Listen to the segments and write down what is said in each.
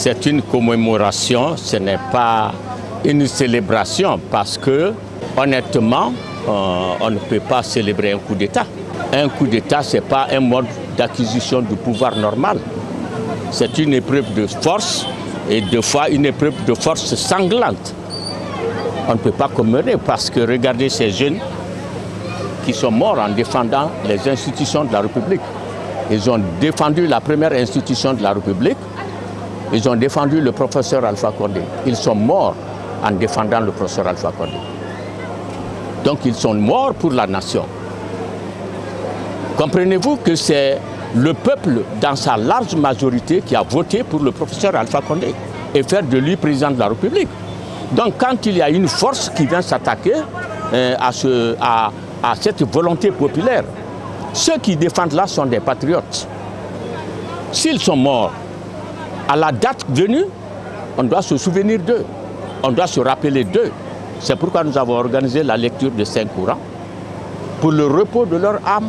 C'est une commémoration, ce n'est pas une célébration parce que, honnêtement, on ne peut pas célébrer un coup d'État. Un coup d'État, ce n'est pas un mode d'acquisition du pouvoir normal. C'est une épreuve de force et deux fois une épreuve de force sanglante. On ne peut pas commémorer parce que regardez ces jeunes qui sont morts en défendant les institutions de la République. Ils ont défendu la première institution de la République. Ils ont défendu le professeur Alpha Condé. Ils sont morts en défendant le professeur Alpha Condé. Donc ils sont morts pour la nation. Comprenez-vous que c'est le peuple, dans sa large majorité, qui a voté pour le professeur Alpha Condé et faire de lui président de la République. Donc quand il y a une force qui vient s'attaquer à cette volonté populaire, ceux qui défendent là sont des patriotes. S'ils sont morts, à la date venue, on doit se souvenir d'eux, on doit se rappeler d'eux. C'est pourquoi nous avons organisé la lecture de 5 Courans pour le repos de leur âme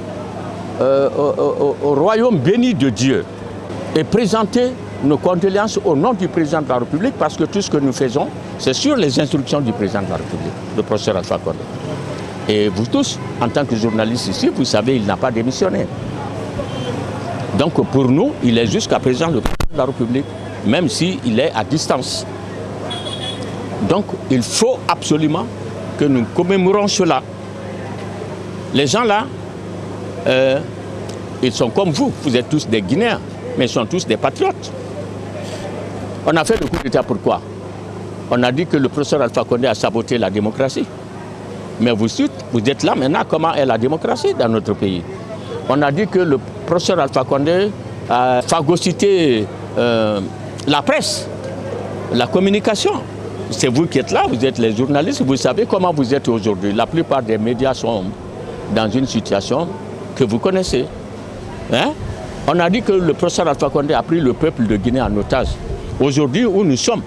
au royaume béni de Dieu et présenter nos condoléances au nom du président de la République parce que tout ce que nous faisons, c'est sur les instructions du président de la République, le professeur Alpha Condé. Et vous tous, en tant que journalistes ici, vous savez, il n'a pas démissionné. Donc pour nous, il est jusqu'à présent le président de la République, même s'il est à distance. Donc il faut absolument que nous commémorons cela. Les gens là, ils sont comme vous êtes tous des Guinéens, mais ils sont tous des patriotes. On a fait le coup d'État pourquoi? On a dit que le professeur Alpha Condé a saboté la démocratie. Mais vous êtes là maintenant, comment est la démocratie dans notre pays? On a dit que le professeur Alpha Condé a phagocyté la presse, la communication. C'est vous qui êtes là, vous êtes les journalistes, vous savez comment vous êtes aujourd'hui. La plupart des médias sont dans une situation que vous connaissez. Hein? On a dit que le professeur Alpha Condé a pris le peuple de Guinée en otage. Aujourd'hui, où nous sommes,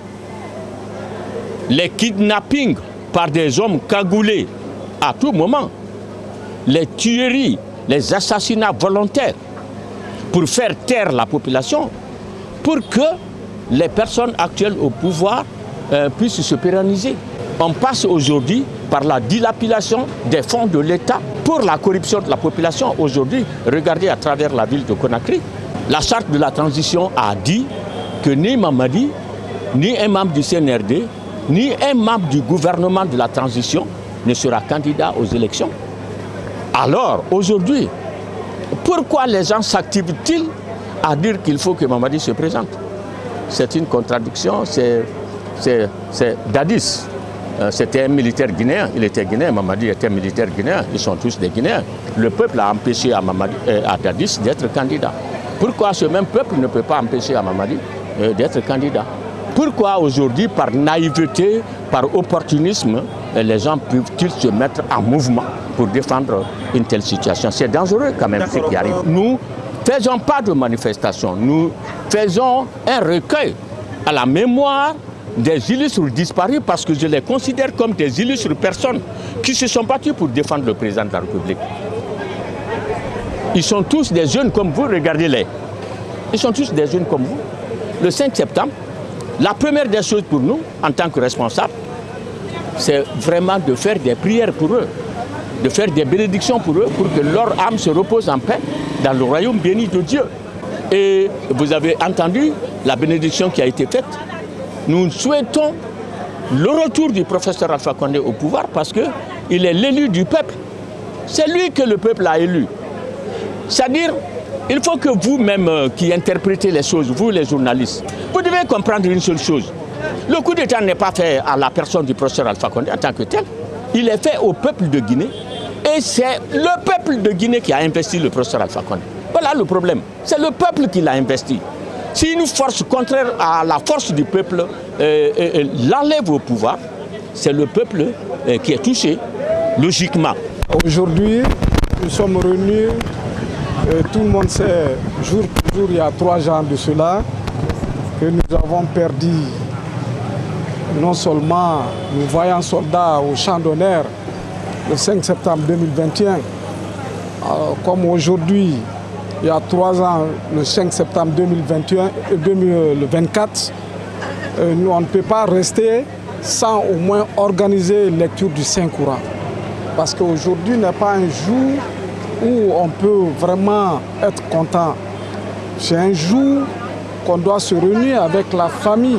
les kidnappings par des hommes cagoulés à tout moment, les tueries, les assassinats volontaires pour faire taire la population, pour que les personnes actuelles au pouvoir puissent se pérenniser. On passe aujourd'hui par la dilapidation des fonds de l'État pour la corruption de la population. Aujourd'hui, regardez à travers la ville de Conakry, la charte de la transition a dit que ni Mamadi, ni un membre du CNRD, ni un membre du gouvernement de la transition ne sera candidat aux élections. Alors, aujourd'hui, pourquoi les gens s'activent-ils à dire qu'il faut que Mamadi se présente? C'est une contradiction, c'est Dadis. C'était un militaire guinéen, il était guinéen, Mamadi était militaire guinéen, ils sont tous des Guinéens. Le peuple a empêché à Dadis d'être candidat. Pourquoi ce même peuple ne peut pas empêcher à Mamadi d'être candidat? Pourquoi aujourd'hui, par naïveté, par opportunisme, les gens peuvent-ils se mettre en mouvement pour défendre une telle situation? C'est dangereux quand même ce qui arrive. Nous ne faisons pas de manifestation, nous faisons un recueil à la mémoire des illustres disparus parce que je les considère comme des illustres personnes qui se sont battues pour défendre le président de la République. Ils sont tous des jeunes comme vous, regardez-les. Ils sont tous des jeunes comme vous. Le 5 septembre, la première des choses pour nous, en tant que responsables, c'est vraiment de faire des prières pour eux, de faire des bénédictions pour eux, pour que leur âme se repose en paix dans le royaume béni de Dieu. Et vous avez entendu la bénédiction qui a été faite. Nous souhaitons le retour du professeur Alpha Condé au pouvoir parce qu'il est l'élu du peuple. C'est lui que le peuple a élu. C'est-à-dire, il faut que vous-même qui interprétez les choses, vous les journalistes, vous devez comprendre une seule chose. Le coup d'État n'est pas fait à la personne du professeur Alpha Condé en tant que tel. Il est fait au peuple de Guinée et c'est le peuple de Guinée qui a investi le professeur Alpha Condé. Voilà le problème. C'est le peuple qui l'a investi. Si une force contraire à la force du peuple l'enlève au pouvoir, c'est le peuple qui est touché, logiquement. Aujourd'hui, nous sommes réunis, tout le monde sait, jour pour jour, il y a 3 ans de cela, que nous avons perdu non seulement nos vaillants soldats au champ d'honneur le 5 septembre 2021, comme aujourd'hui, il y a 3 ans, le 5 septembre 2024, nous, on ne peut pas rester sans au moins organiser une lecture du Saint-Courant. Parce qu'aujourd'hui n'est pas un jour où on peut vraiment être content. C'est un jour qu'on doit se réunir avec la famille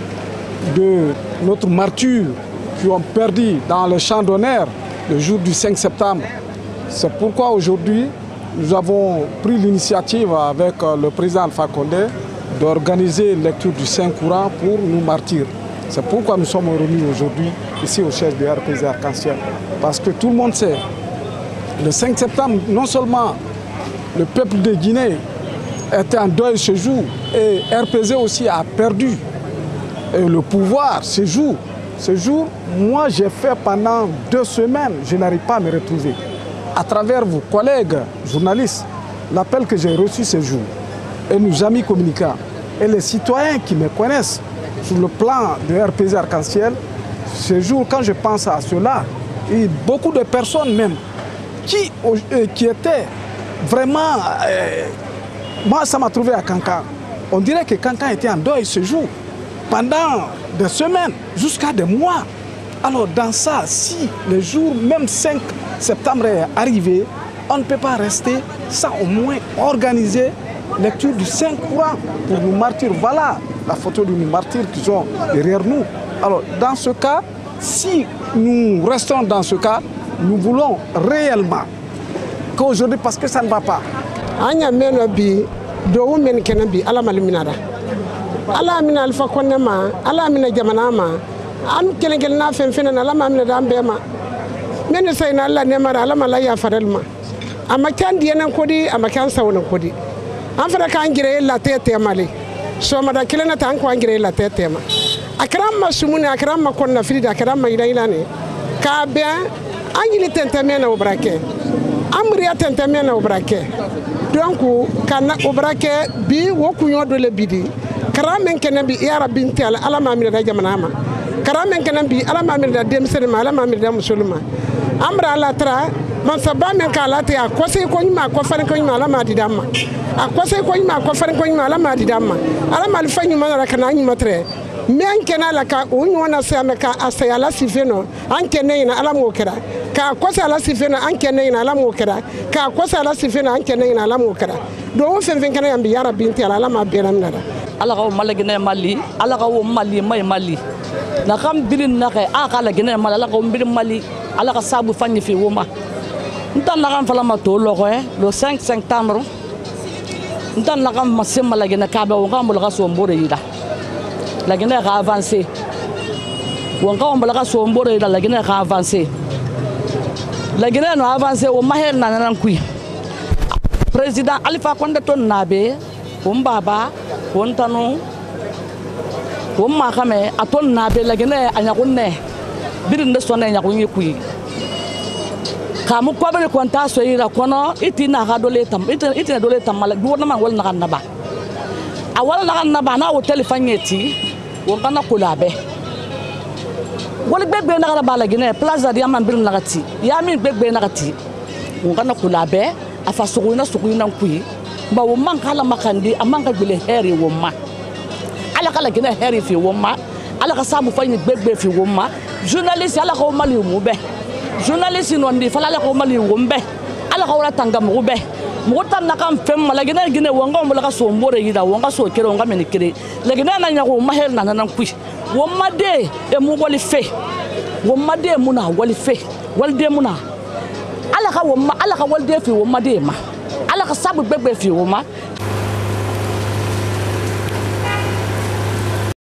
de notre martyr qui ont perdu dans le champ d'honneur le jour du 5 septembre. C'est pourquoi aujourd'hui, nous avons pris l'initiative avec le président Alpha Condé d'organiser une lecture du Saint-Courant pour nos martyrs. C'est pourquoi nous sommes réunis aujourd'hui ici au siège de RPG Arc-en-Ciel. Parce que tout le monde sait, le 5 septembre, non seulement le peuple de Guinée était en deuil ce jour, et RPG aussi a perdu le pouvoir ce jour. Ce jour, moi j'ai fait pendant 2 semaines, je n'arrive pas à me retrouver. À travers vos collègues journalistes, l'appel que j'ai reçu ce jour, et nos amis communicants, et les citoyens qui me connaissent sur le plan de RPG Arc-en-Ciel, ce jour, quand je pense à cela, et beaucoup de personnes même qui étaient vraiment... moi, ça m'a trouvé à Kankan. On dirait que Kankan était en deuil ce jour, pendant des semaines, jusqu'à des mois. Alors dans ça, si le jour, même 5 septembre est arrivé, on ne peut pas rester sans au moins organiser lecture du Saint-Courant pour nos martyrs. Voilà la photo de nos martyrs qui sont derrière nous. Alors dans ce cas, si nous restons dans ce cas, nous voulons réellement qu'aujourd'hui, parce que ça ne va pas. Anya meno bi do men kenan bi ala malminada ala min alfa konnema ala min jamana ma am kelen na fen fen na ala ma min da ambema men sai na Allah ne mara ala mala ya faralma amma kan diyanan kodi amma kan sawon kodi an fara kan gire la tete male so ma da kelena tan ko an gire la tete ma akram ma sumuna akram ma konna frida akram ma ila ne ka be an yili tentamena obrake amriya tentamena obrake donc kana obrake bi wokunyo do le bidi karamen kenan bi ya rabbin ta'ala ala ma min da jamana ma karamen kenan bi ala ma min da demsere ma ala ma min da musulma amra ala tra man sabba men kala te akose ko nyima ko fare ko nyima ala ma didamma akose ko nyima ko fare ko nyima ala ma didamma ala ma fanyu ma ra kana nyima tre men kenan la ka o nyona se ameka asayala sifeno an kenan ala mo kera ka kosa ala sifena an kenan ala mo kera ka kosa ala sifena an kenan ala mo kera do fen fen kana yambi yara binti ala ma bena minada ala ka malagina mali ala ka mali mai mali na kam bilin na ka aka la gina mali ala ka bilin mali ala ka sabu fanyi fi woma ntan na kam fala ma to lo ko le 5 septembre ntan na kam masim malagina ka ba wonga mo la so mbore yida la gina ka avancer wonga mo la so mbore yida la gina ka avancer la Guinée no avancé o mahel nan kui président Alpha Condé ton nabe baba tanu ma xamé aton nabe la Guinée anya kunne birin de sonné nya kunyi kui kamu ko be konta so ira kono itina ha dole tam itina dole tam mala gouvernement wala na naba awala na naba na o téléphone yeti won kana kulabe wala begbe na bala Guinée plaza dia man birin lagati ya min begbe na gati ngana kulabe afa suguna kui ba wo man kala makandi amanga bile heri wo ma ala kala Guinée heri fi wo ma ala ka sabu fani begbe fi wo ma journaliste ala ko mali mu be journaliste no ndi fala ala ko mali wo mbe ala ko wala tanga mu be mu tan na kam fem mala Guinée wonga mo la ka so mbore yida wonga so kere wonga men kere la Guinée na nyako mahel na nan kui womade e mu wali fe womade muna wali fe walde muna ala ka walde fi womade ma ala ka sabu bebe fi woma